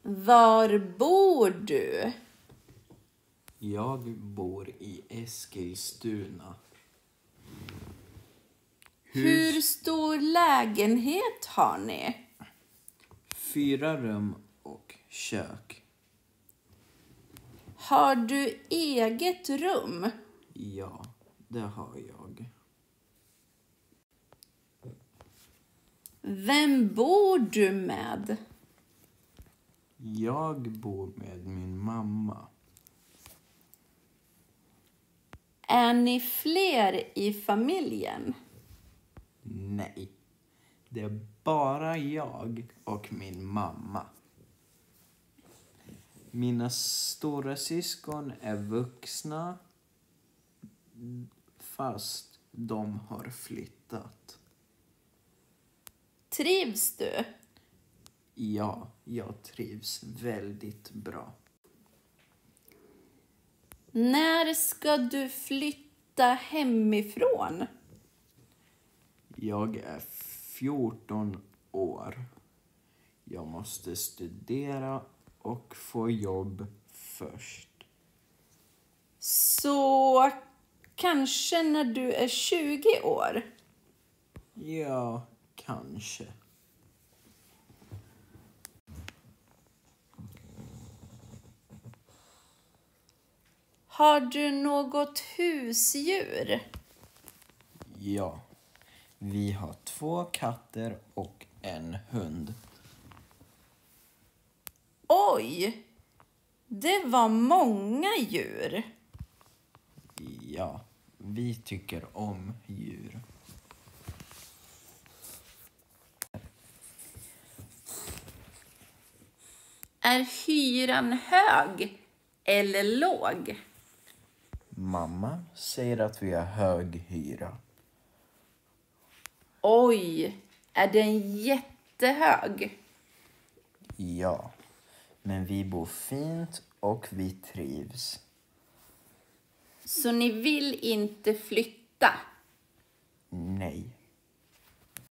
Var bor du? Jag bor i Eskilstuna. Hur stor lägenhet har ni? 4 rum och kök. Har du eget rum? Ja, det har jag. Vem bor du med? Jag bor med min mamma. Är ni fler i familjen? Nej, det är bara jag och min mamma. Mina stora syskon är vuxna, fast de har flyttat. Trivs du? Ja, jag trivs väldigt bra. När ska du flytta hemifrån? Jag är 14 år. Jag måste studera och få jobb först. Så kanske när du är 20 år? Ja, kanske. Har du något husdjur? Ja, vi har 2 katter och en hund. Oj, det var många djur. Ja, vi tycker om djur. Är hyran hög eller låg? Mamma säger att vi har hög hyra. Oj, är den jättehög? Ja, men vi bor fint och vi trivs. Så ni vill inte flytta? Nej,